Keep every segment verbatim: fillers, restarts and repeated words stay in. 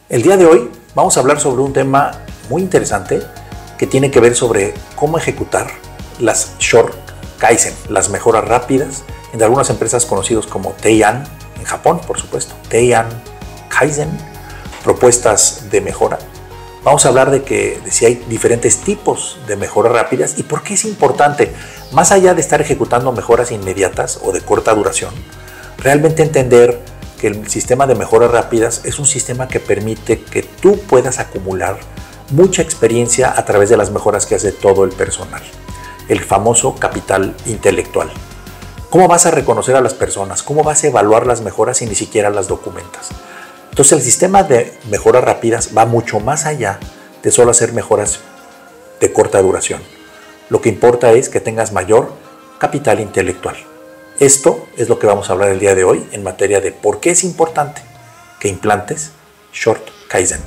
El día de hoy vamos a hablar sobre un tema muy interesante que tiene que ver sobre cómo ejecutar las Short Kaizen, las mejoras rápidas en algunas empresas conocidas como Teian, en Japón, por supuesto, Teian Kaizen, propuestas de mejora. Vamos a hablar de, que, de si hay diferentes tipos de mejoras rápidas y por qué es importante, más allá de estar ejecutando mejoras inmediatas o de corta duración, realmente entender que el sistema de mejoras rápidas es un sistema que permite que tú puedas acumular mucha experiencia a través de las mejoras que hace todo el personal, el famoso capital intelectual. ¿Cómo vas a reconocer a las personas? ¿Cómo vas a evaluar las mejoras si ni siquiera las documentas? Entonces el sistema de mejoras rápidas va mucho más allá de solo hacer mejoras de corta duración. Lo que importa es que tengas mayor capital intelectual. Esto es lo que vamos a hablar el día de hoy en materia de por qué es importante que implantes Short Kaizen.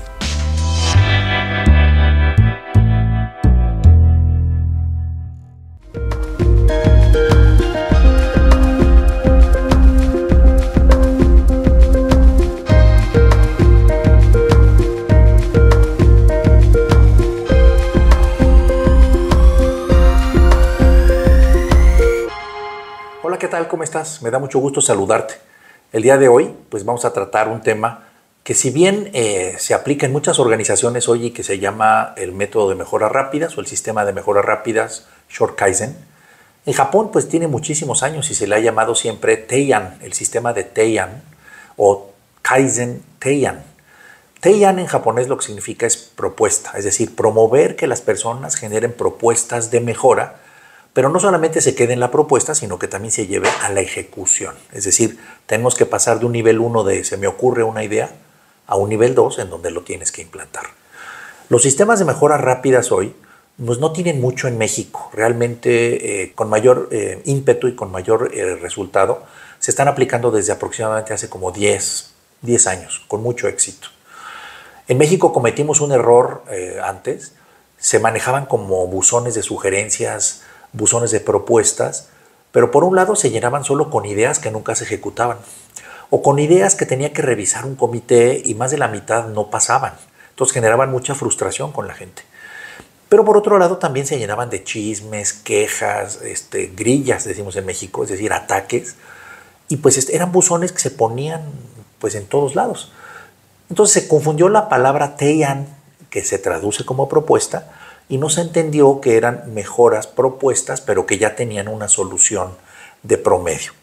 Hola, ¿qué tal? ¿Cómo estás? Me da mucho gusto saludarte. El día de hoy, pues vamos a tratar un tema que si bien eh, se aplica en muchas organizaciones hoy y que se llama el método de mejoras rápidas o el sistema de mejoras rápidas Short Kaizen, en Japón pues tiene muchísimos años y se le ha llamado siempre Teian, el sistema de Teian o Kaizen Teian. Teian en japonés lo que significa es propuesta, es decir, promover que las personas generen propuestas de mejora, pero no solamente se quede en la propuesta, sino que también se lleve a la ejecución. Es decir, tenemos que pasar de un nivel uno de se me ocurre una idea a un nivel dos en donde lo tienes que implantar. Los sistemas de mejoras rápidas hoy pues no tienen mucho en México. Realmente eh, con mayor eh, ímpetu y con mayor eh, resultado se están aplicando desde aproximadamente hace como diez, diez años, con mucho éxito. En México cometimos un error eh, antes. Se manejaban como buzones de sugerencias, buzones de propuestas, pero por un lado se llenaban solo con ideas que nunca se ejecutaban, o con ideas que tenía que revisar un comité y más de la mitad no pasaban. Entonces generaban mucha frustración con la gente. Pero por otro lado también se llenaban de chismes, quejas, este, grillas, decimos en México, es decir, ataques, y pues este, eran buzones que se ponían pues en todos lados. Entonces se confundió la palabra Teian, que se traduce como propuesta, y no se entendió que eran mejoras propuestas, pero que ya tenían una solución de promedio.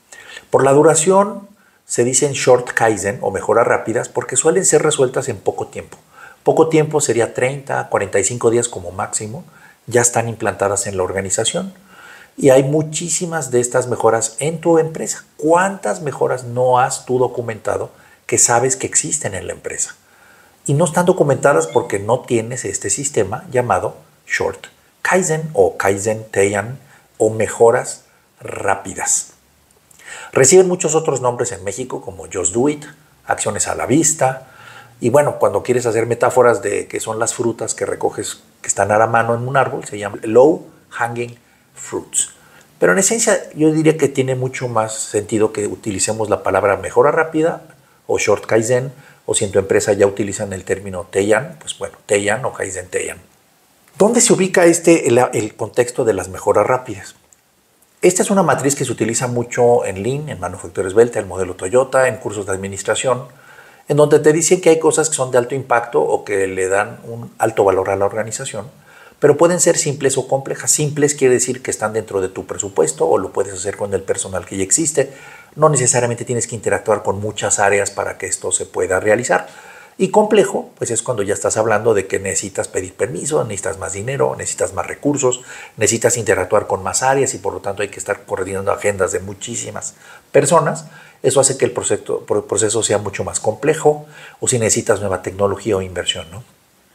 Por la duración se dicen Short Kaizen o mejoras rápidas porque suelen ser resueltas en poco tiempo. Poco tiempo sería treinta, cuarenta y cinco días como máximo, ya están implantadas en la organización. Y hay muchísimas de estas mejoras en tu empresa. ¿Cuántas mejoras no has tú documentado que sabes que existen en la empresa? Y no están documentadas porque no tienes este sistema llamado Short Kaizen o Kaizen Teian o mejoras rápidas. Reciben muchos otros nombres en México como Just Do It, acciones a la vista y bueno, cuando quieres hacer metáforas de que son las frutas que recoges que están a la mano en un árbol, se llama Low Hanging Fruits. Pero en esencia yo diría que tiene mucho más sentido que utilicemos la palabra mejora rápida o Short Kaizen, o si en tu empresa ya utilizan el término Teian, pues bueno, Teian o Kaizen Teian. ¿Dónde se ubica este, el, el contexto de las mejoras rápidas? Esta es una matriz que se utiliza mucho en Lean, en manufactura esbelta, el modelo Toyota, en cursos de administración, en donde te dicen que hay cosas que son de alto impacto o que le dan un alto valor a la organización, pero pueden ser simples o complejas. Simples quiere decir que están dentro de tu presupuesto o lo puedes hacer con el personal que ya existe. No necesariamente tienes que interactuar con muchas áreas para que esto se pueda realizar. Y complejo, pues es cuando ya estás hablando de que necesitas pedir permiso, necesitas más dinero, necesitas más recursos, necesitas interactuar con más áreas y por lo tanto hay que estar coordinando agendas de muchísimas personas. Eso hace que el proceso, el proceso sea mucho más complejo o si necesitas nueva tecnología o inversión, ¿no?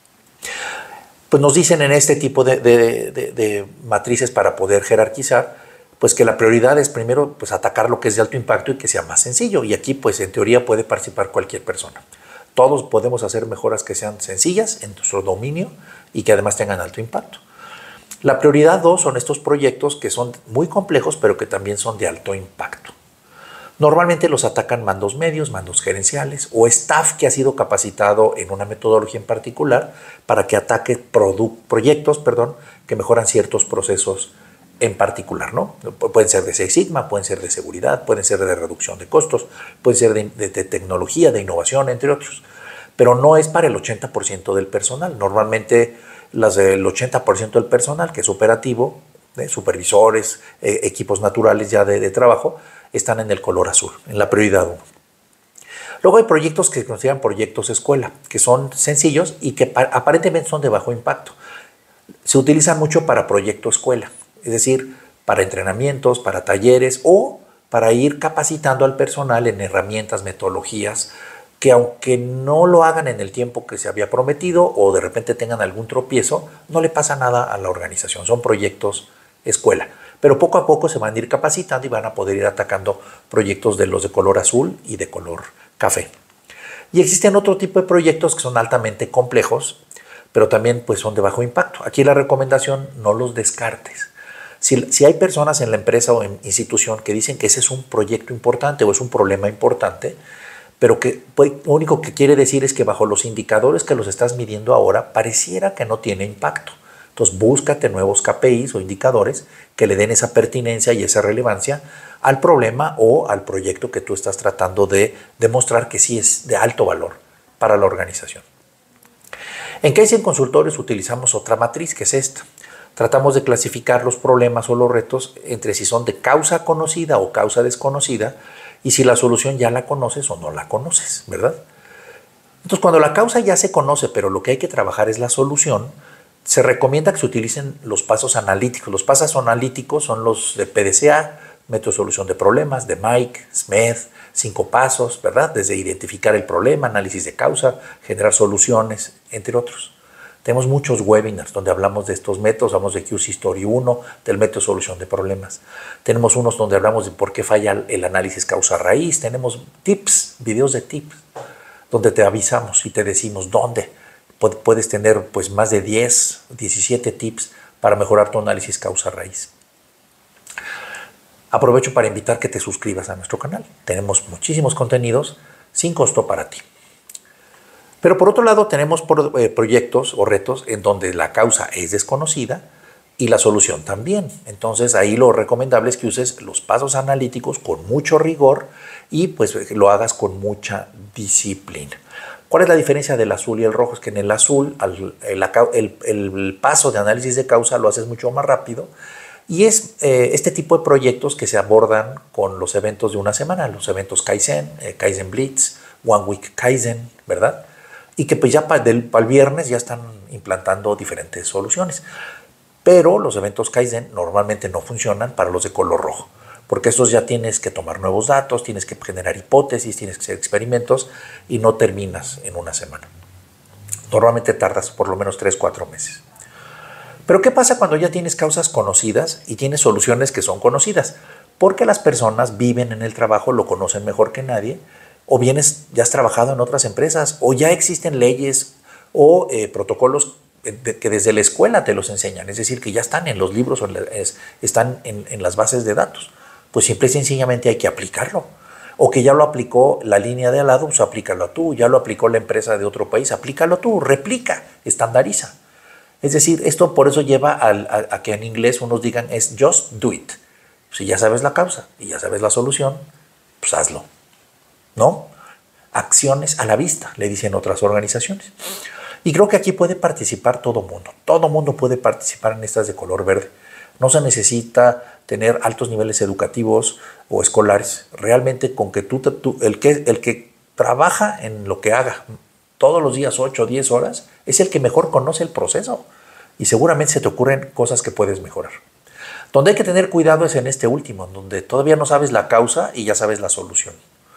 Pues nos dicen en este tipo de, de, de, de matrices para poder jerarquizar, pues que la prioridad es primero pues atacar lo que es de alto impacto y que sea más sencillo. Y aquí pues en teoría puede participar cualquier persona. Todos podemos hacer mejoras que sean sencillas en nuestro dominio y que además tengan alto impacto. La prioridad dos son estos proyectos que son muy complejos pero que también son de alto impacto. Normalmente los atacan mandos medios, mandos gerenciales o staff que ha sido capacitado en una metodología en particular para que ataque proyectos perdón, que mejoran ciertos procesos en particular, ¿no? Pueden ser de Six Sigma, pueden ser de seguridad, pueden ser de reducción de costos, pueden ser de, de, de tecnología, de innovación, entre otros. Pero no es para el ochenta por ciento del personal. Normalmente las del ochenta por ciento del personal, que es operativo, ¿eh? supervisores, eh, equipos naturales ya de, de trabajo, están en el color azul, en la prioridad uno. Luego hay proyectos que se consideran proyectos escuela, que son sencillos y que aparentemente son de bajo impacto. Se utilizan mucho para proyecto escuela, es decir, para entrenamientos, para talleres o para ir capacitando al personal en herramientas, metodologías, que aunque no lo hagan en el tiempo que se había prometido o de repente tengan algún tropiezo, no le pasa nada a la organización. Son proyectos escuela. Pero poco a poco se van a ir capacitando y van a poder ir atacando proyectos de los de color azul y de color café. Y existen otro tipo de proyectos que son altamente complejos, pero también pues, son de bajo impacto. Aquí la recomendación, no los descartes. Si, si hay personas en la empresa o en institución que dicen que ese es un proyecto importante o es un problema importante, pero que pues, lo único que quiere decir es que bajo los indicadores que los estás midiendo ahora, pareciera que no tiene impacto. Entonces búscate nuevos K P Is o indicadores que le den esa pertinencia y esa relevancia al problema o al proyecto que tú estás tratando de demostrar que sí es de alto valor para la organización. En Kaizen Consultores utilizamos otra matriz que es esta. Tratamos de clasificar los problemas o los retos entre si son de causa conocida o causa desconocida y si la solución ya la conoces o no la conoces, ¿verdad? Entonces cuando la causa ya se conoce pero lo que hay que trabajar es la solución, se recomienda que se utilicen los pasos analíticos. Los pasos analíticos son los de P D C A, método de solución de problemas, de Mike, Smith, cinco pasos, ¿verdad? Desde identificar el problema, análisis de causa, generar soluciones, entre otros. Tenemos muchos webinars donde hablamos de estos métodos, hablamos de Q C Story uno, del método de solución de problemas. Tenemos unos donde hablamos de por qué falla el análisis causa-raíz. Tenemos tips, videos de tips, donde te avisamos y te decimos dónde. Puedes tener pues, más de diez, diecisiete tips para mejorar tu análisis causa-raíz. Aprovecho para invitar que te suscribas a nuestro canal. Tenemos muchísimos contenidos sin costo para ti. Pero por otro lado tenemos proyectos o retos en donde la causa es desconocida y la solución también. Entonces ahí lo recomendable es que uses los pasos analíticos con mucho rigor y pues lo hagas con mucha disciplina. ¿Cuál es la diferencia del azul y el rojo? Es que en el azul el, el, el paso de análisis de causa lo haces mucho más rápido y es eh, este tipo de proyectos que se abordan con los eventos de una semana, los eventos Kaizen, eh, Kaizen Blitz, One Week Kaizen, ¿verdad? Y que pues ya para el, para el viernes ya están implantando diferentes soluciones. Pero los eventos Kaizen normalmente no funcionan para los de color rojo, porque estos ya tienes que tomar nuevos datos, tienes que generar hipótesis, tienes que hacer experimentos y no terminas en una semana. Normalmente tardas por lo menos tres, cuatro meses. Pero ¿qué pasa cuando ya tienes causas conocidas y tienes soluciones que son conocidas? Porque las personas viven en el trabajo, lo conocen mejor que nadie, o bien es, ya has trabajado en otras empresas, o ya existen leyes o eh, protocolos de, que desde la escuela te los enseñan, es decir, que ya están en los libros o en la, es, están en, en las bases de datos. Pues simple y sencillamente hay que aplicarlo. O que ya lo aplicó la línea de al lado, pues aplícalo tú, ya lo aplicó la empresa de otro país, aplícalo tú, replica, estandariza. Es decir, esto por eso lleva a, a, a que en inglés unos digan es just do it. Si ya sabes la causa y ya sabes la solución, pues hazlo. ¿No? Acciones a la vista, le dicen otras organizaciones. Y creo que aquí puede participar todo mundo. Todo mundo puede participar en estas de color verde. No se necesita tener altos niveles educativos o escolares. Realmente con que tú, tú el, que, el que trabaja en lo que haga todos los días ocho o diez horas es el que mejor conoce el proceso. Y seguramente se te ocurren cosas que puedes mejorar. Donde hay que tener cuidado es en este último, donde todavía no sabes la causa y ya sabes la solución.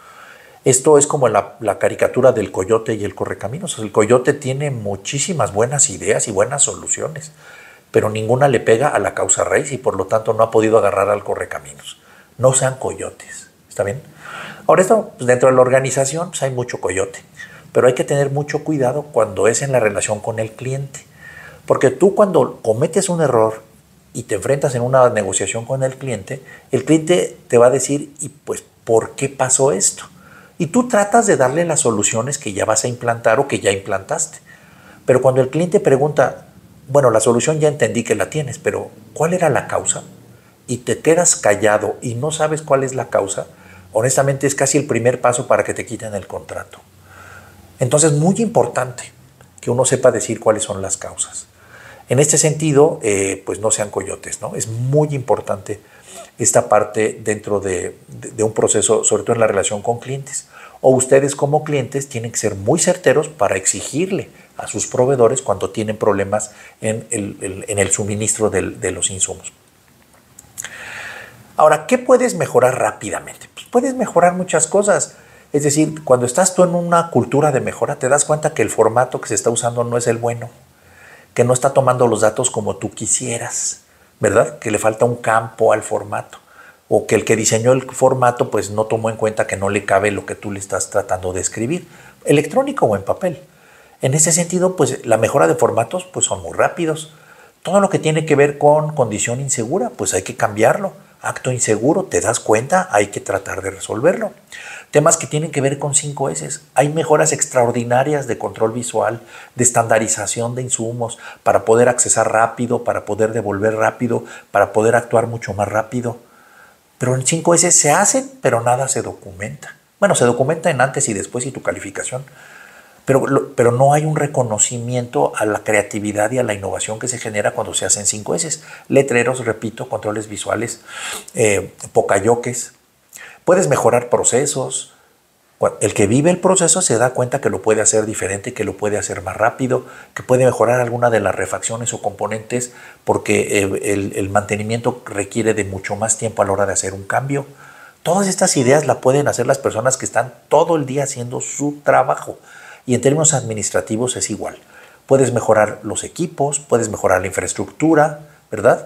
Esto es como la, la caricatura del coyote y el correcaminos. El coyote tiene muchísimas buenas ideas y buenas soluciones, pero ninguna le pega a la causa raíz y por lo tanto no ha podido agarrar al correcaminos. No sean coyotes, ¿está bien? Ahora esto, pues dentro de la organización pues hay mucho coyote, pero hay que tener mucho cuidado cuando es en la relación con el cliente, porque tú cuando cometes un error y te enfrentas en una negociación con el cliente, el cliente te va a decir, y pues por qué pasó esto. Y tú tratas de darle las soluciones que ya vas a implantar o que ya implantaste. Pero cuando el cliente pregunta, bueno, la solución ya entendí que la tienes, pero ¿cuál era la causa? Y te quedas callado y no sabes cuál es la causa, honestamente es casi el primer paso para que te quiten el contrato. Entonces, muy importante que uno sepa decir cuáles son las causas. En este sentido, eh, pues no sean coyotes, ¿no? Es muy importante esta parte dentro de, de, de un proceso, sobre todo en la relación con clientes. O ustedes como clientes tienen que ser muy certeros para exigirle a sus proveedores cuando tienen problemas en el, el, en el suministro del, de los insumos. Ahora, ¿qué puedes mejorar rápidamente? Pues puedes mejorar muchas cosas. Es decir, cuando estás tú en una cultura de mejora, te das cuenta que el formato que se está usando no es el bueno, que no está tomando los datos como tú quisieras, ¿verdad? Que le falta un campo al formato, o que el que diseñó el formato pues no tomó en cuenta que no le cabe lo que tú le estás tratando de escribir, electrónico o en papel. En ese sentido, pues la mejora de formatos pues son muy rápidos. Todo lo que tiene que ver con condición insegura, pues hay que cambiarlo. Acto inseguro, te das cuenta, hay que tratar de resolverlo. Temas que tienen que ver con cinco ese. Hay mejoras extraordinarias de control visual, de estandarización de insumos, para poder accesar rápido, para poder devolver rápido, para poder actuar mucho más rápido. Pero en cinco ese se hacen, pero nada se documenta. Bueno, se documenta en antes y después y tu calificación. Pero, pero no hay un reconocimiento a la creatividad y a la innovación que se genera cuando se hacen cinco ese. Letreros, repito, controles visuales, eh, pocayoques. Puedes mejorar procesos. El que vive el proceso se da cuenta que lo puede hacer diferente, que lo puede hacer más rápido, que puede mejorar alguna de las refacciones o componentes porque el, el, el mantenimiento requiere de mucho más tiempo a la hora de hacer un cambio. Todas estas ideas las pueden hacer las personas que están todo el día haciendo su trabajo. Y en términos administrativos es igual. Puedes mejorar los equipos, puedes mejorar la infraestructura, ¿verdad?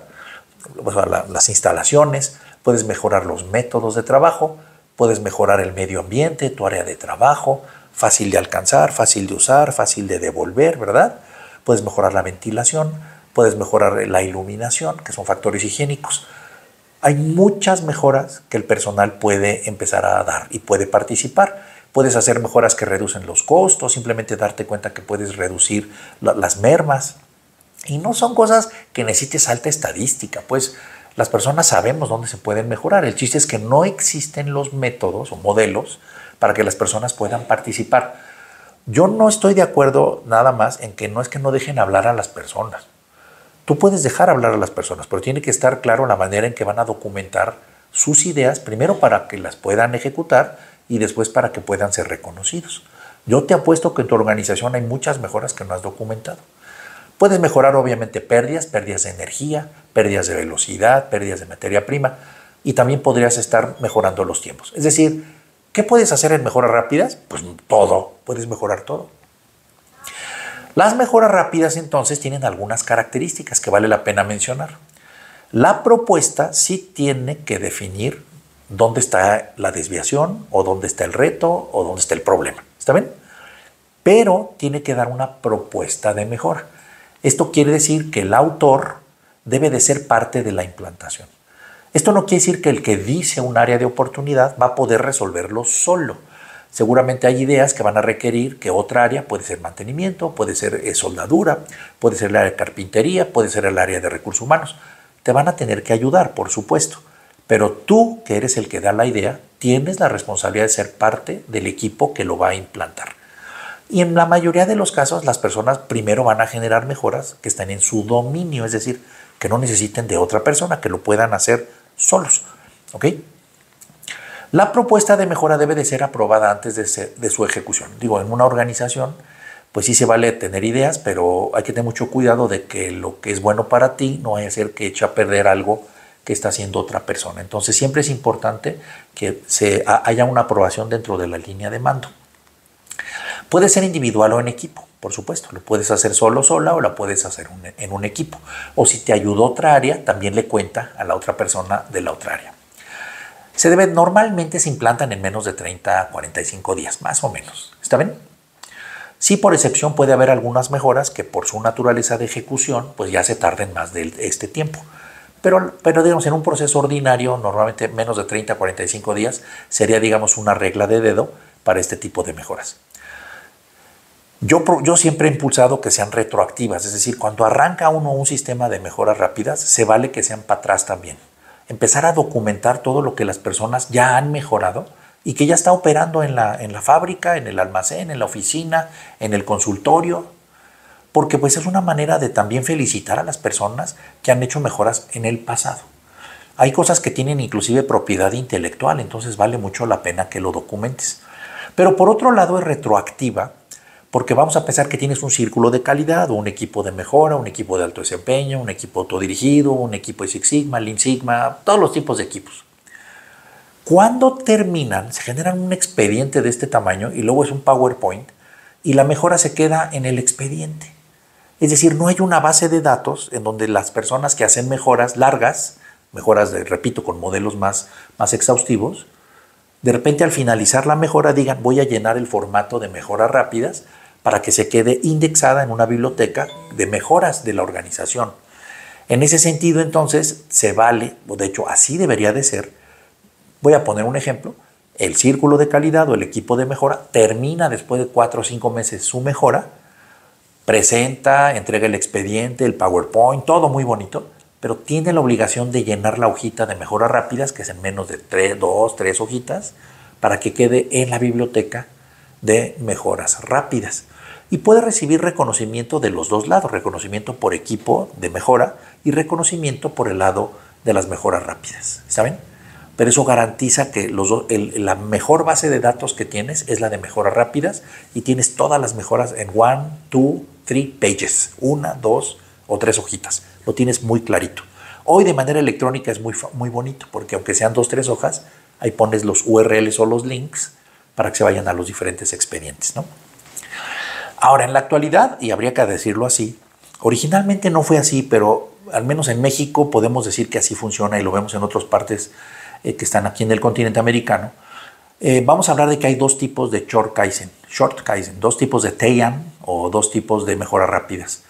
O sea, la, las instalaciones, puedes mejorar los métodos de trabajo, puedes mejorar el medio ambiente, tu área de trabajo, fácil de alcanzar, fácil de usar, fácil de devolver, ¿verdad? Puedes mejorar la ventilación, puedes mejorar la iluminación, que son factores higiénicos. Hay muchas mejoras que el personal puede empezar a dar y puede participar. Puedes hacer mejoras que reducen los costos, simplemente darte cuenta que puedes reducir la, las mermas. Y no son cosas que necesites alta estadística, pues las personas sabemos dónde se pueden mejorar. El chiste es que no existen los métodos o modelos para que las personas puedan participar. Yo no estoy de acuerdo nada más en que no es que no dejen hablar a las personas. Tú puedes dejar hablar a las personas, pero tiene que estar claro la manera en que van a documentar sus ideas, primero para que las puedan ejecutar y después para que puedan ser reconocidos. Yo te apuesto que en tu organización hay muchas mejoras que no has documentado. Puedes mejorar obviamente pérdidas, pérdidas de energía, pérdidas de velocidad, pérdidas de materia prima y también podrías estar mejorando los tiempos. Es decir, ¿qué puedes hacer en mejoras rápidas? Pues todo, puedes mejorar todo. Las mejoras rápidas entonces tienen algunas características que vale la pena mencionar. La propuesta sí tiene que definir dónde está la desviación o dónde está el reto o dónde está el problema. ¿Está bien? Pero tiene que dar una propuesta de mejora. Esto quiere decir que el autor debe de ser parte de la implantación. Esto no quiere decir que el que dice un área de oportunidad va a poder resolverlo solo. Seguramente hay ideas que van a requerir que otra área, puede ser mantenimiento, puede ser eh, soldadura, puede ser el área de carpintería, puede ser el área de recursos humanos. Te van a tener que ayudar, por supuesto. Pero tú, que eres el que da la idea, tienes la responsabilidad de ser parte del equipo que lo va a implantar. Y en la mayoría de los casos, las personas primero van a generar mejoras que están en su dominio, es decir, que no necesiten de otra persona, que lo puedan hacer solos. ¿Ok? La propuesta de mejora debe de ser aprobada antes de, ser, de su ejecución. Digo, en una organización, pues sí se vale tener ideas, pero hay que tener mucho cuidado de que lo que es bueno para ti no vaya a ser que eche a perder algo que está haciendo otra persona. Entonces siempre es importante que se haya una aprobación dentro de la línea de mando. Puede ser individual o en equipo, por supuesto. Lo puedes hacer solo o sola o la puedes hacer un, en un equipo. O si te ayudó otra área, también le cuenta a la otra persona de la otra área. Se debe, normalmente se implantan en menos de treinta a cuarenta y cinco días, más o menos. ¿Está bien? Sí, por excepción puede haber algunas mejoras que por su naturaleza de ejecución, pues ya se tarden más de este tiempo. Pero, pero digamos, en un proceso ordinario, normalmente menos de treinta a cuarenta y cinco días, sería, digamos, una regla de dedo para este tipo de mejoras. Yo, yo siempre he impulsado que sean retroactivas, es decir, cuando arranca uno un sistema de mejoras rápidas, se vale que sean para atrás también. Empezar a documentar todo lo que las personas ya han mejorado y que ya está operando en la, en la fábrica, en el almacén, en la oficina, en el consultorio, porque pues es una manera de también felicitar a las personas que han hecho mejoras en el pasado. Hay cosas que tienen inclusive propiedad intelectual, entonces vale mucho la pena que lo documentes. Pero por otro lado es retroactiva, porque vamos a pensar que tienes un círculo de calidad o un equipo de mejora, un equipo de alto desempeño, un equipo autodirigido, un equipo de Six Sigma, Lean Sigma, todos los tipos de equipos. Cuando terminan, se generan un expediente de este tamaño y luego es un PowerPoint y la mejora se queda en el expediente. Es decir, no hay una base de datos en donde las personas que hacen mejoras largas, mejoras, de, repito, con modelos más, más exhaustivos, de repente al finalizar la mejora digan voy a llenar el formato de mejoras rápidas para que se quede indexada en una biblioteca de mejoras de la organización. En ese sentido, entonces, se vale, o de hecho así debería de ser. Voy a poner un ejemplo. El círculo de calidad o el equipo de mejora termina después de cuatro o cinco meses su mejora, presenta, entrega el expediente, el PowerPoint, todo muy bonito, pero tiene la obligación de llenar la hojita de mejoras rápidas, que es en menos de tres, dos, tres hojitas, para que quede en la biblioteca de mejoras rápidas. Y puede recibir reconocimiento de los dos lados, reconocimiento por equipo de mejora y reconocimiento por el lado de las mejoras rápidas, ¿saben? Pero eso garantiza que los do, el, la mejor base de datos que tienes es la de mejoras rápidas y tienes todas las mejoras en one, two, three pages, una, dos o tres hojitas. Lo tienes muy clarito. Hoy de manera electrónica es muy, muy bonito porque aunque sean dos, tres hojas, ahí pones los U R Ls o los links para que se vayan a los diferentes expedientes, ¿no? Ahora, en la actualidad, y habría que decirlo así, originalmente no fue así, pero al menos en México podemos decir que así funciona y lo vemos en otras partes eh, que están aquí en el continente americano. Eh, vamos a hablar de que hay dos tipos de short Kaizen, short Kaizen, dos tipos de Teian o dos tipos de mejoras rápidas.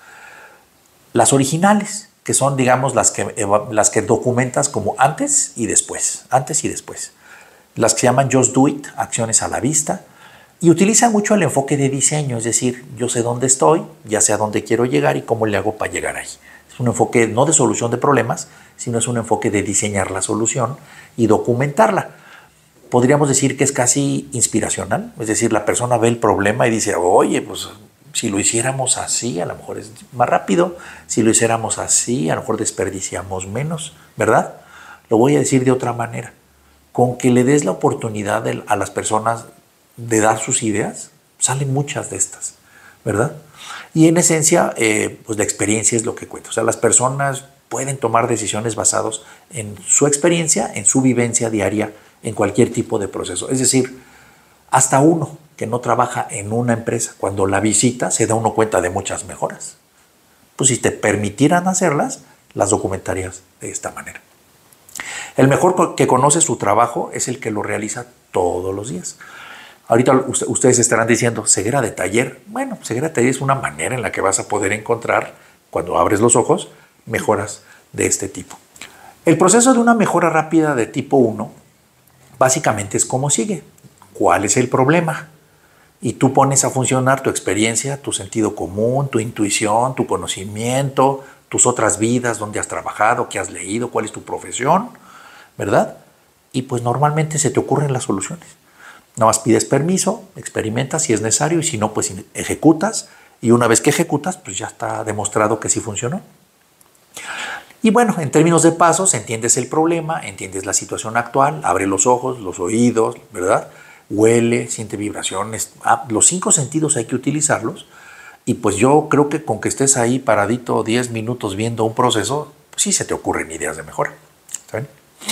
Las originales, que son, digamos, las que, las que documentas como antes y después, antes y después. Las que se llaman Just Do It, acciones a la vista, y utilizan mucho el enfoque de diseño, es decir, yo sé dónde estoy, ya sé a dónde quiero llegar y cómo le hago para llegar ahí. Es un enfoque no de solución de problemas, sino es un enfoque de diseñar la solución y documentarla. Podríamos decir que es casi inspiracional, es decir, la persona ve el problema y dice, oye, pues si lo hiciéramos así, a lo mejor es más rápido, si lo hiciéramos así, a lo mejor desperdiciamos menos, ¿verdad? Lo voy a decir de otra manera. Con que le des la oportunidad de, a las personas de dar sus ideas, salen muchas de estas, ¿verdad? Y en esencia, eh, pues la experiencia es lo que cuenta. O sea, las personas pueden tomar decisiones basadas en su experiencia, en su vivencia diaria, en cualquier tipo de proceso. Es decir, hasta uno que no trabaja en una empresa, cuando la visita, se da uno cuenta de muchas mejoras. Pues si te permitieran hacerlas, las documentarías de esta manera. El mejor que conoce su trabajo es el que lo realiza todos los días. Ahorita ustedes estarán diciendo, ceguera de taller. Bueno, ceguera de taller es una manera en la que vas a poder encontrar, cuando abres los ojos, mejoras de este tipo. El proceso de una mejora rápida de tipo uno, básicamente es como sigue. ¿Cuál es el problema? Y tú pones a funcionar tu experiencia, tu sentido común, tu intuición, tu conocimiento, tus otras vidas, dónde has trabajado, qué has leído, cuál es tu profesión, ¿verdad? Y pues normalmente se te ocurren las soluciones. Nada más pides permiso, experimentas si es necesario y si no, pues ejecutas. Y una vez que ejecutas, pues ya está demostrado que sí funcionó. Y bueno, en términos de pasos, entiendes el problema, entiendes la situación actual, abre los ojos, los oídos, ¿verdad? Huele, siente vibraciones. Ah, los cinco sentidos hay que utilizarlos. Y pues yo creo que con que estés ahí paradito diez minutos viendo un proceso, pues sí se te ocurren ideas de mejora. ¿Saben?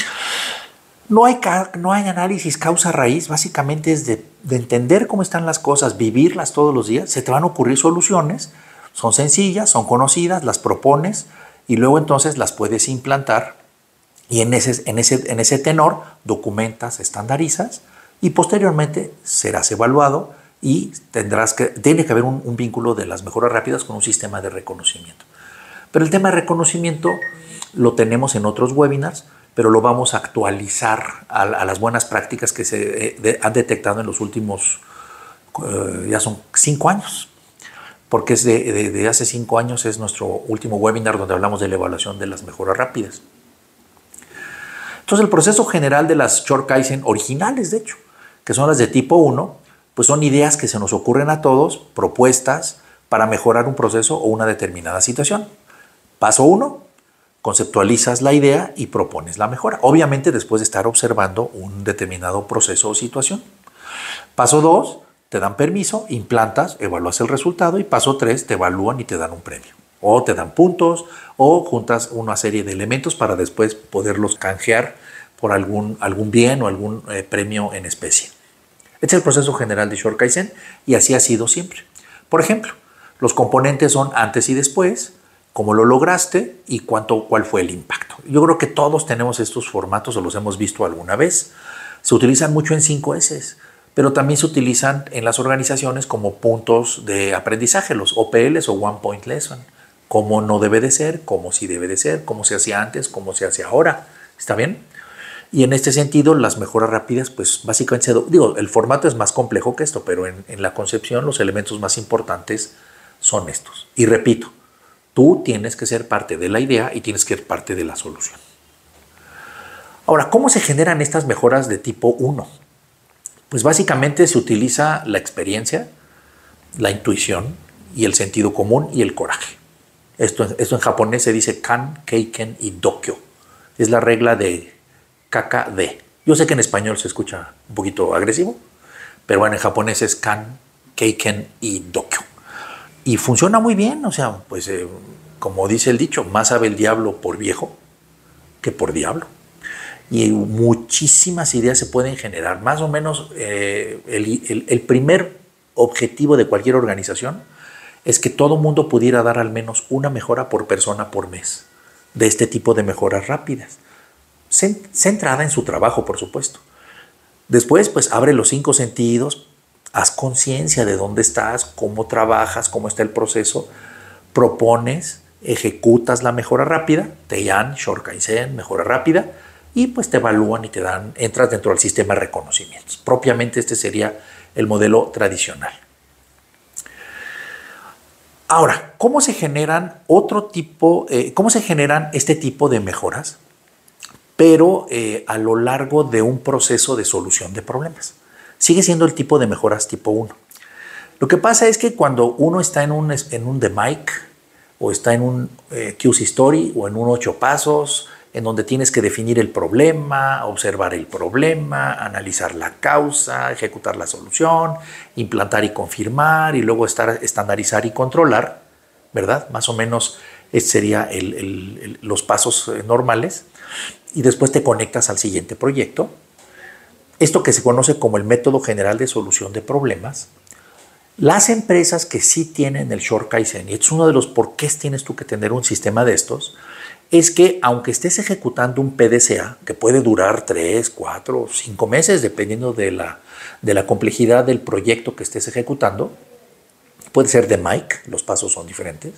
No hay, no hay análisis causa-raíz, básicamente es de, de entender cómo están las cosas, vivirlas todos los días, se te van a ocurrir soluciones, son sencillas, son conocidas, las propones y luego entonces las puedes implantar y en ese, en ese, en ese tenor documentas, estandarizas y posteriormente serás evaluado y tendrás que, tiene que haber un, un vínculo de las mejoras rápidas con un sistema de reconocimiento. Pero el tema de reconocimiento lo tenemos en otros webinars, pero lo vamos a actualizar a, a las buenas prácticas que se eh, de, han detectado en los últimos, eh, ya son cinco años, porque es de, de, de hace cinco años es nuestro último webinar donde hablamos de la evaluación de las mejoras rápidas. Entonces el proceso general de las Short Kaizen originales, de hecho, que son las de tipo uno, pues son ideas que se nos ocurren a todos, propuestas para mejorar un proceso o una determinada situación. Paso uno, conceptualizas la idea y propones la mejora. Obviamente después de estar observando un determinado proceso o situación. Paso dos, te dan permiso, implantas, evalúas el resultado. Y paso tres, te evalúan y te dan un premio. O te dan puntos o juntas una serie de elementos para después poderlos canjear por algún, algún bien o algún eh, premio en especie. Este es el proceso general de Short Kaizen y así ha sido siempre. Por ejemplo, los componentes son antes y después, cómo lo lograste y cuánto, cuál fue el impacto. Yo creo que todos tenemos estos formatos o los hemos visto alguna vez. Se utilizan mucho en cinco ese, pero también se utilizan en las organizaciones como puntos de aprendizaje, los O P Ls o One Point Lesson. Cómo no debe de ser, cómo sí debe de ser, cómo se hacía antes, cómo se hace ahora. ¿Está bien? Y en este sentido, las mejoras rápidas, pues básicamente, se do, digo, el formato es más complejo que esto, pero en, en la concepción los elementos más importantes son estos. Y repito, tú tienes que ser parte de la idea y tienes que ser parte de la solución. Ahora, ¿cómo se generan estas mejoras de tipo uno? Pues básicamente se utiliza la experiencia, la intuición y el sentido común y el coraje. Esto, esto en japonés se dice kan, keiken y dokyo. Es la regla de K K D. Yo sé que en español se escucha un poquito agresivo, pero bueno, en japonés es kan, keiken y dokyo. Y funciona muy bien, o sea, pues eh, como dice el dicho, más sabe el diablo por viejo que por diablo. Y muchísimas ideas se pueden generar. Más o menos eh, el, el, el primer objetivo de cualquier organización es que todo mundo pudiera dar al menos una mejora por persona por mes de este tipo de mejoras rápidas. Centrada en su trabajo, por supuesto. Después, pues abre los cinco sentidos, haz conciencia de dónde estás, cómo trabajas, cómo está el proceso, propones, ejecutas la mejora rápida, Teian, Short Kaizen, mejora rápida, y pues te evalúan y te dan, entras dentro del sistema de reconocimientos. Propiamente este sería el modelo tradicional. Ahora, ¿cómo se generan otro tipo, eh, cómo se generan este tipo de mejoras? Pero eh, a lo largo de un proceso de solución de problemas. Sigue siendo el tipo de mejoras tipo uno. Lo que pasa es que cuando uno está en un, en un D M A I C o está en un eh, Q C Story o en un ocho pasos, en donde tienes que definir el problema, observar el problema, analizar la causa, ejecutar la solución, implantar y confirmar y luego estar, estandarizar y controlar, ¿verdad? Más o menos estos serían el, el, el, los pasos normales. Y después te conectas al siguiente proyecto. Esto que se conoce como el método general de solución de problemas. Las empresas que sí tienen el Short Kaizen, y es uno de los por qué tienes tú que tener un sistema de estos, es que aunque estés ejecutando un P D C A, que puede durar tres, cuatro, cinco meses, dependiendo de la, de la complejidad del proyecto que estés ejecutando, puede ser de M A I C, los pasos son diferentes.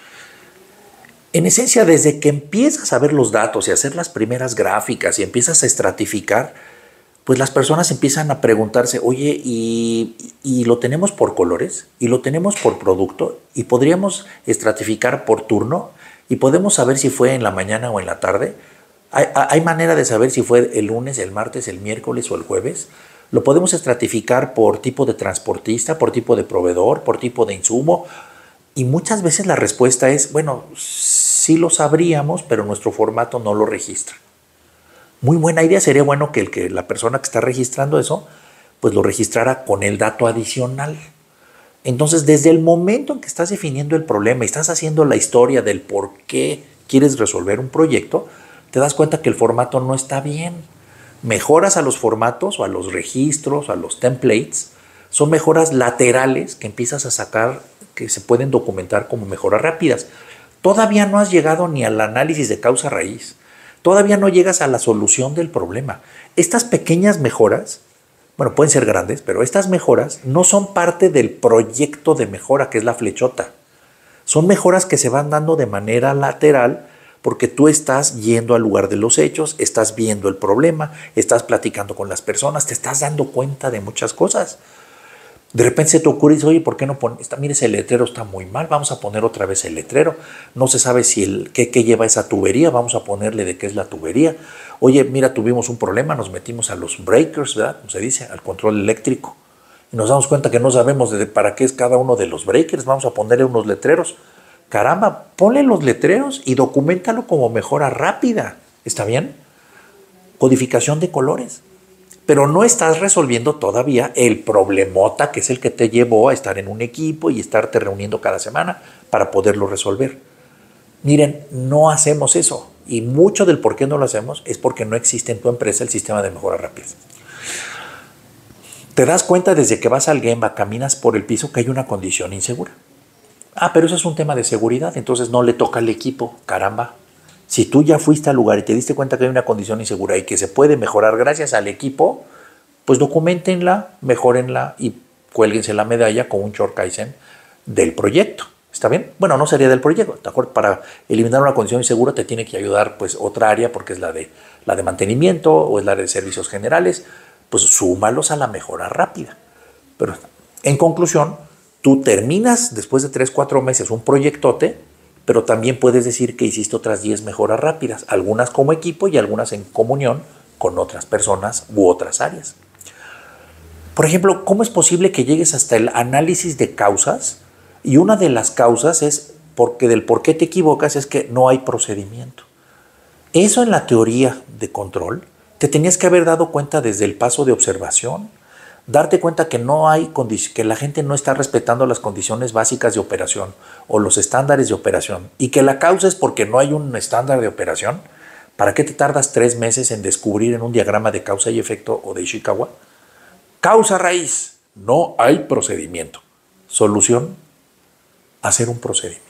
En esencia, desde que empiezas a ver los datos y a hacer las primeras gráficas y empiezas a estratificar, pues las personas empiezan a preguntarse, oye, ¿y, y lo tenemos por colores? ¿Y lo tenemos por producto? ¿Y podríamos estratificar por turno? ¿Y podemos saber si fue en la mañana o en la tarde? ¿Hay, hay manera de saber si fue el lunes, el martes, el miércoles o el jueves? ¿Lo podemos estratificar por tipo de transportista, por tipo de proveedor, por tipo de insumo? Y muchas veces la respuesta es, bueno, sí lo sabríamos, pero nuestro formato no lo registra. Muy buena idea, sería bueno que, el, que la persona que está registrando eso, pues lo registrara con el dato adicional. Entonces, desde el momento en que estás definiendo el problema y estás haciendo la historia del por qué quieres resolver un proyecto, te das cuenta que el formato no está bien. Mejoras a los formatos o a los registros, a los templates, son mejoras laterales que empiezas a sacar, que se pueden documentar como mejoras rápidas. Todavía no has llegado ni al análisis de causa raíz. Todavía no llegas a la solución del problema. Estas pequeñas mejoras, bueno, pueden ser grandes, pero estas mejoras no son parte del proyecto de mejora, que es la flechota. Son mejoras que se van dando de manera lateral porque tú estás yendo al lugar de los hechos, estás viendo el problema, estás platicando con las personas, te estás dando cuenta de muchas cosas. De repente se te ocurre y dices, oye, ¿por qué no pones? Mire, ese letrero está muy mal, vamos a poner otra vez el letrero. No se sabe si el, qué, qué lleva esa tubería, vamos a ponerle de qué es la tubería. Oye, mira, tuvimos un problema, nos metimos a los breakers, ¿verdad? Como se dice, al control eléctrico. Y nos damos cuenta que no sabemos de para qué es cada uno de los breakers, vamos a ponerle unos letreros. Caramba, ponle los letreros y documentalo como mejora rápida. ¿Está bien? Codificación de colores. Pero no estás resolviendo todavía el problemota que es el que te llevó a estar en un equipo y estarte reuniendo cada semana para poderlo resolver. Miren, no hacemos eso. Y mucho del por qué no lo hacemos es porque no existe en tu empresa el sistema de mejora rápida. Te das cuenta desde que vas al Gemba, caminas por el piso, que hay una condición insegura. Ah, pero eso es un tema de seguridad, entonces no le toca al equipo. Caramba. Si tú ya fuiste al lugar y te diste cuenta que hay una condición insegura y que se puede mejorar gracias al equipo, pues documentenla, mejórenla y cuélguense la medalla con un short Kaizen del proyecto. ¿Está bien? Bueno, no sería del proyecto. ¿De acuerdo? Para eliminar una condición insegura te tiene que ayudar pues otra área porque es la de, la de mantenimiento o es la de servicios generales. Pues súmalos a la mejora rápida. Pero en conclusión, tú terminas después de tres, cuatro meses un proyectote, pero también puedes decir que hiciste otras diez mejoras rápidas, algunas como equipo y algunas en comunión con otras personas u otras áreas. Por ejemplo, ¿cómo es posible que llegues hasta el análisis de causas? Y una de las causas es porque del por qué te equivocas es que no hay procedimiento. Eso en la teoría de control te tenías que haber dado cuenta desde el paso de observación, darte cuenta que no hay que la gente no está respetando las condiciones básicas de operación o los estándares de operación y que la causa es porque no hay un estándar de operación. ¿Para qué te tardas tres meses en descubrir en un diagrama de causa y efecto o de Ishikawa? Causa raíz, no hay procedimiento. Solución, hacer un procedimiento.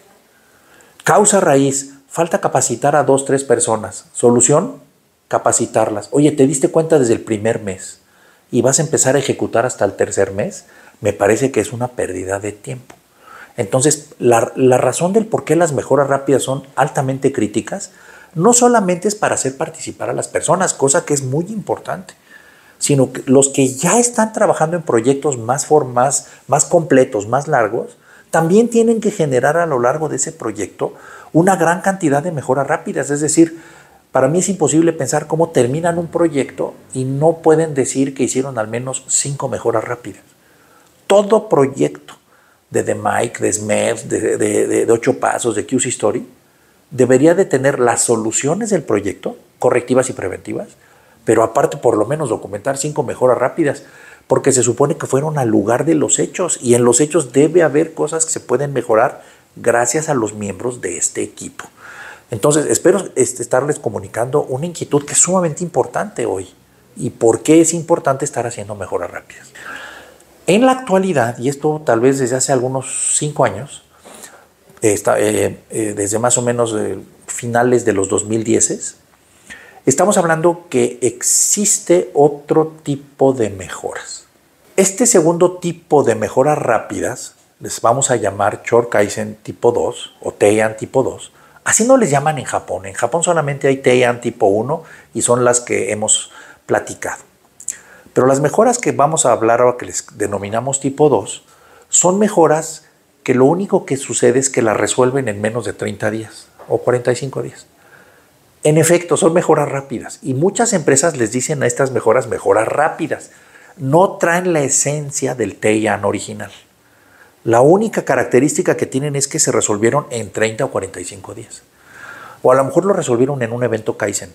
Causa raíz, falta capacitar a dos, tres personas. Solución, capacitarlas. Oye, ¿te diste cuenta desde el primer mes y vas a empezar a ejecutar hasta el tercer mes? Me parece que es una pérdida de tiempo. Entonces, la, la razón del por qué las mejoras rápidas son altamente críticas no solamente es para hacer participar a las personas, cosa que es muy importante, sino que los que ya están trabajando en proyectos más, más, más completos, más largos, también tienen que generar a lo largo de ese proyecto una gran cantidad de mejoras rápidas. Es decir, para mí es imposible pensar cómo terminan un proyecto y no pueden decir que hicieron al menos cinco mejoras rápidas. Todo proyecto de The Mike, de Smith, de, de, de, de ocho pasos, de Q C Story, debería de tener las soluciones del proyecto, correctivas y preventivas, pero aparte por lo menos documentar cinco mejoras rápidas, porque se supone que fueron al lugar de los hechos y en los hechos debe haber cosas que se pueden mejorar gracias a los miembros de este equipo. Entonces, espero estarles comunicando una inquietud que es sumamente importante hoy y por qué es importante estar haciendo mejoras rápidas. En la actualidad, y esto tal vez desde hace algunos cinco años, Está, eh, eh, desde más o menos eh, finales de los dos mil diez, estamos hablando que existe otro tipo de mejoras. Este segundo tipo de mejoras rápidas les vamos a llamar Short Kaizen tipo dos o Teian tipo dos. Así no les llaman en Japón. En Japón solamente hay Teian tipo uno y son las que hemos platicado. Pero las mejoras que vamos a hablar ahora, que les denominamos tipo dos, son mejoras que lo único que sucede es que la resuelven en menos de treinta días o cuarenta y cinco días. En efecto, son mejoras rápidas y muchas empresas les dicen a estas mejoras mejoras rápidas. No traen la esencia del Teian original. La única característica que tienen es que se resolvieron en treinta o cuarenta y cinco días. O a lo mejor lo resolvieron en un evento Kaizen.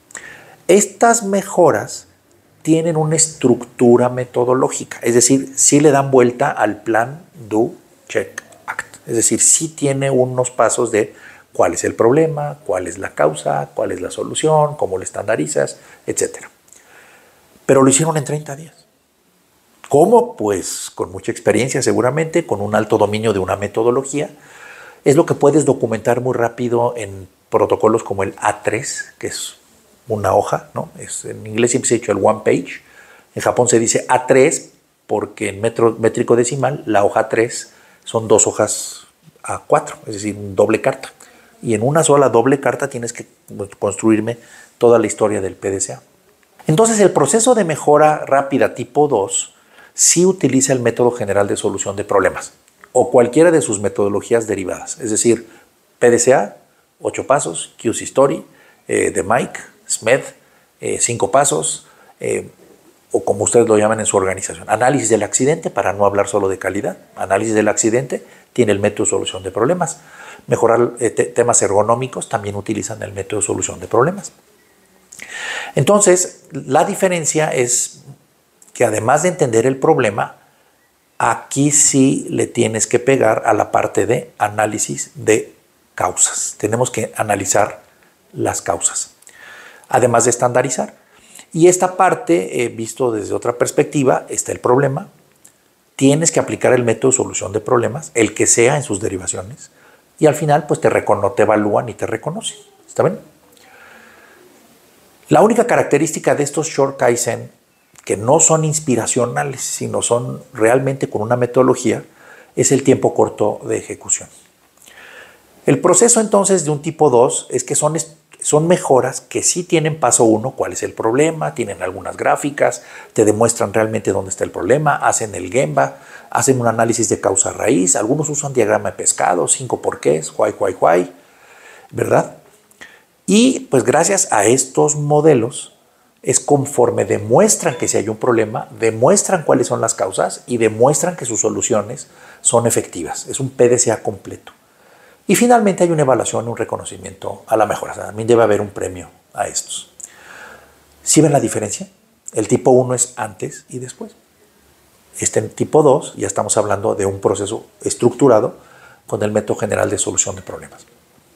Estas mejoras tienen una estructura metodológica, es decir, sí le dan vuelta al plan Do, Check, Act. Es decir, sí tiene unos pasos de cuál es el problema, cuál es la causa, cuál es la solución, cómo lo estandarizas, etcétera. Pero lo hicieron en treinta días. ¿Cómo? Pues con mucha experiencia seguramente, con un alto dominio de una metodología. Es lo que puedes documentar muy rápido en protocolos como el A tres, que es una hoja, ¿no? Es, en inglés siempre se ha dicho el one page. En Japón se dice A tres porque en metro, métrico decimal la hoja tres son dos hojas a cuatro, es decir, un doble carta. Y en una sola doble carta tienes que construirme toda la historia del P D C A. Entonces, el proceso de mejora rápida tipo dos sí utiliza el método general de solución de problemas o cualquiera de sus metodologías derivadas, es decir, P D C A, ocho pasos, Q C Story, eh, de Mike, S M E D, eh, cinco pasos, eh, o como ustedes lo llaman en su organización. Análisis del accidente, para no hablar solo de calidad. Análisis del accidente tiene el método de solución de problemas. Mejorar eh, te temas ergonómicos, también utilizan el método de solución de problemas. Entonces, la diferencia es que además de entender el problema, aquí sí le tienes que pegar a la parte de análisis de causas. Tenemos que analizar las causas, además de estandarizar. Y esta parte, eh, visto desde otra perspectiva, está el problema. Tienes que aplicar el método de solución de problemas, el que sea en sus derivaciones, y al final pues te, te evalúan y te reconocen. ¿Está bien? La única característica de estos Short Kaizen, que no son inspiracionales, sino son realmente con una metodología, es el tiempo corto de ejecución. El proceso entonces de un tipo dos es que son Son mejoras que sí tienen paso uno, cuál es el problema, tienen algunas gráficas, te demuestran realmente dónde está el problema, hacen el Gemba, hacen un análisis de causa raíz, algunos usan diagrama de pescado, cinco porqués, why, why, why, ¿verdad? Y pues gracias a estos modelos es conforme demuestran que si hay un problema, demuestran cuáles son las causas y demuestran que sus soluciones son efectivas. Es un P D C A completo. Y finalmente hay una evaluación, un reconocimiento a la mejora. O sea, también debe haber un premio a estos. ¿Sí ven la diferencia? El tipo uno es antes y después. Este tipo dos ya estamos hablando de un proceso estructurado con el método general de solución de problemas.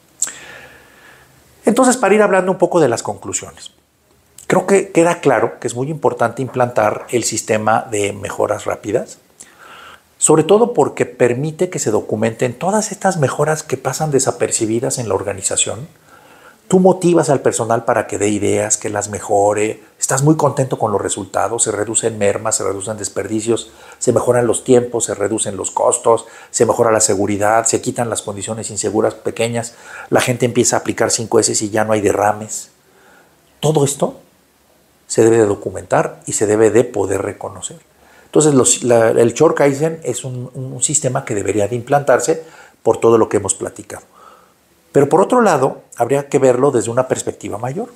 Entonces, para ir hablando un poco de las conclusiones. Creo que queda claro que es muy importante implantar el sistema de mejoras rápidas, sobre todo porque permite que se documenten todas estas mejoras que pasan desapercibidas en la organización. Tú motivas al personal para que dé ideas, que las mejore, estás muy contento con los resultados, se reducen mermas, se reducen desperdicios, se mejoran los tiempos, se reducen los costos, se mejora la seguridad, se quitan las condiciones inseguras pequeñas, la gente empieza a aplicar cinco ese y ya no hay derrames. Todo esto se debe de documentar y se debe de poder reconocer. Entonces, los, la, el Short Kaizen es un, un sistema que debería de implantarse por todo lo que hemos platicado. Pero por otro lado, habría que verlo desde una perspectiva mayor.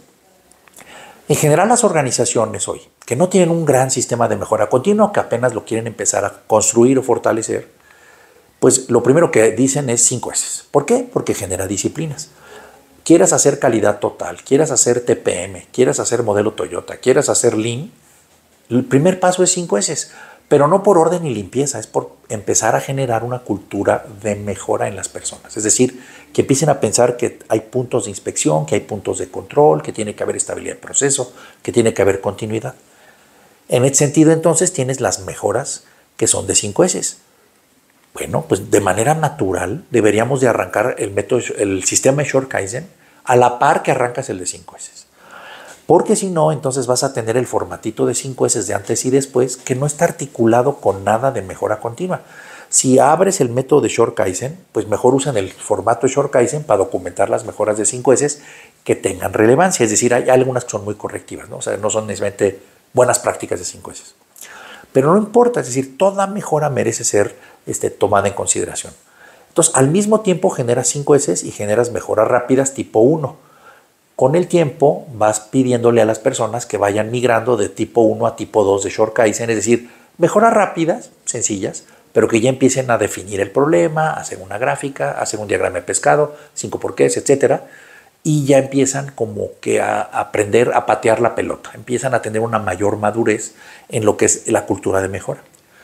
En general, las organizaciones hoy, que no tienen un gran sistema de mejora continua, que apenas lo quieren empezar a construir o fortalecer, pues lo primero que dicen es cinco ese. ¿Por qué? Porque genera disciplinas. Quieras hacer calidad total, quieras hacer T P M, quieras hacer modelo Toyota, quieras hacer Lean, el primer paso es cinco ese, pero no por orden y limpieza, es por empezar a generar una cultura de mejora en las personas. Es decir, que empiecen a pensar que hay puntos de inspección, que hay puntos de control, que tiene que haber estabilidad de proceso, que tiene que haber continuidad. En ese sentido, entonces, tienes las mejoras que son de cinco ese. Bueno, pues de manera natural deberíamos de arrancar el, método, el sistema de Short Kaizen a la par que arrancas el de cinco ese. Porque si no, entonces vas a tener el formatito de cinco ese de antes y después que no está articulado con nada de mejora continua. Si abres el método de Short Kaizen, pues mejor usan el formato de Short Kaizen para documentar las mejoras de cinco ese que tengan relevancia. Es decir, hay algunas que son muy correctivas, ¿no? O sea, no son necesariamente buenas prácticas de cinco ese. Pero no importa, es decir, toda mejora merece ser este, tomada en consideración. Entonces, al mismo tiempo generas cinco ese y generas mejoras rápidas tipo uno. Con el tiempo vas pidiéndole a las personas que vayan migrando de tipo uno a tipo dos de Short Kaizen, es decir, mejoras rápidas, sencillas, pero que ya empiecen a definir el problema, hacer una gráfica, hacer un diagrama de pescado, cinco porqués, etcétera, y ya empiezan como que a aprender a patear la pelota, empiezan a tener una mayor madurez en lo que es la cultura de mejora.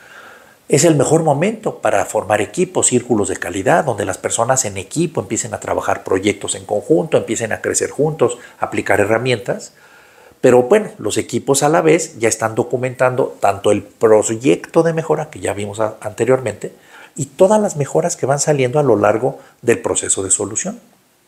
Es el mejor momento para formar equipos, círculos de calidad, donde las personas en equipo empiecen a trabajar proyectos en conjunto, empiecen a crecer juntos, aplicar herramientas. Pero bueno, los equipos a la vez ya están documentando tanto el proyecto de mejora que ya vimos anteriormente y todas las mejoras que van saliendo a lo largo del proceso de solución.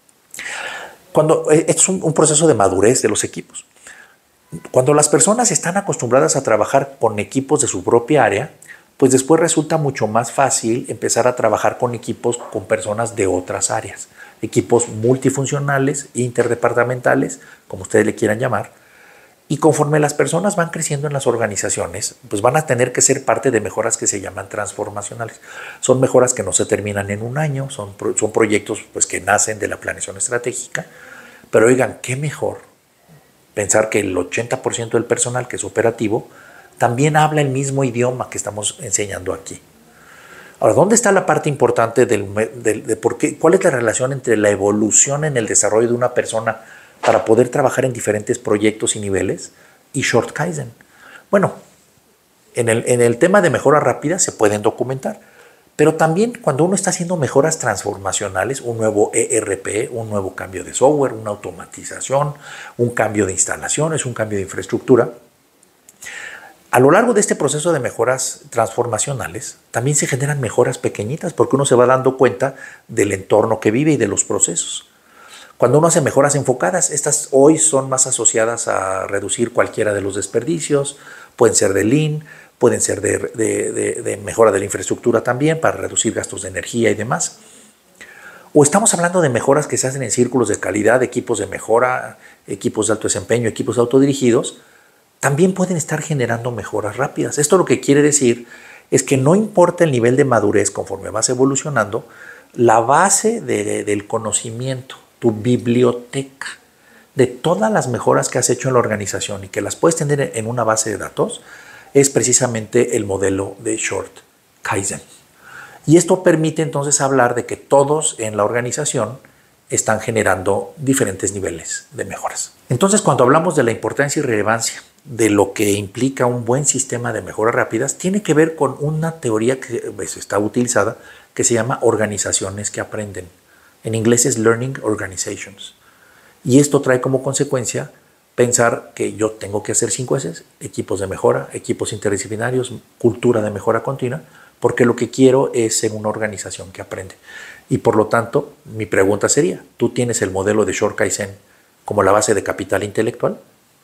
Cuando, es un, un proceso de madurez de los equipos. Cuando las personas están acostumbradas a trabajar con equipos de su propia área, pues después resulta mucho más fácil empezar a trabajar con equipos, con personas de otras áreas, equipos multifuncionales, interdepartamentales, como ustedes le quieran llamar. Y conforme las personas van creciendo en las organizaciones, pues van a tener que ser parte de mejoras que se llaman transformacionales. Son mejoras que no se terminan en un año, son, son proyectos pues, que nacen de la planeación estratégica. Pero oigan, qué mejor pensar que el ochenta por ciento del personal que es operativo también habla el mismo idioma que estamos enseñando aquí. Ahora, ¿dónde está la parte importante del, del, de por qué? ¿Cuál es la relación entre la evolución en el desarrollo de una persona para poder trabajar en diferentes proyectos y niveles y Short Kaizen? Bueno, en el, en el tema de mejora rápida se pueden documentar, pero también cuando uno está haciendo mejoras transformacionales, un nuevo E R P, un nuevo cambio de software, una automatización, un cambio de instalaciones, un cambio de infraestructura, a lo largo de este proceso de mejoras transformacionales también se generan mejoras pequeñitas porque uno se va dando cuenta del entorno que vive y de los procesos. Cuando uno hace mejoras enfocadas, estas hoy son más asociadas a reducir cualquiera de los desperdicios, pueden ser de Lean, pueden ser de, de, de, de mejora de la infraestructura también para reducir gastos de energía y demás. O estamos hablando de mejoras que se hacen en círculos de calidad, equipos de mejora, equipos de alto desempeño, equipos autodirigidos, también pueden estar generando mejoras rápidas. Esto lo que quiere decir es que no importa el nivel de madurez conforme vas evolucionando, la base de, de, del conocimiento, tu biblioteca de todas las mejoras que has hecho en la organización y que las puedes tener en una base de datos, es precisamente el modelo de Short Kaizen. Y esto permite entonces hablar de que todos en la organización están generando diferentes niveles de mejoras. Entonces, cuando hablamos de la importancia y relevancia de lo que implica un buen sistema de mejoras rápidas, tiene que ver con una teoría que pues, está utilizada que se llama organizaciones que aprenden. En inglés es Learning Organizations. Y esto trae como consecuencia pensar que yo tengo que hacer cinco eses, equipos de mejora, equipos interdisciplinarios, cultura de mejora continua, porque lo que quiero es ser una organización que aprende. Y por lo tanto, mi pregunta sería, ¿tú tienes el modelo de Short Kaizen como la base de capital intelectual?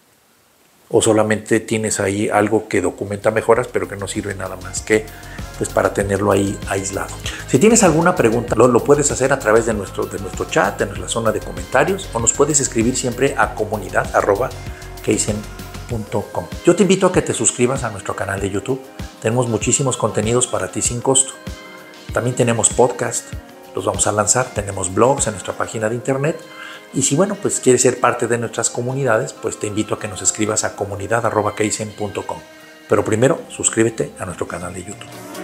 ¿O solamente tienes ahí algo que documenta mejoras, pero que no sirve nada más que pues, para tenerlo ahí aislado? Si tienes alguna pregunta, lo, lo puedes hacer a través de nuestro, de nuestro chat, en la zona de comentarios, o nos puedes escribir siempre a comunidad arroba kaizen punto com. Yo te invito a que te suscribas a nuestro canal de YouTube. Tenemos muchísimos contenidos para ti sin costo. También tenemos podcast, los vamos a lanzar. Tenemos blogs en nuestra página de internet. Y si, bueno, pues quieres ser parte de nuestras comunidades, pues te invito a que nos escribas a comunidad arroba kaizen punto com. Pero primero, suscríbete a nuestro canal de YouTube.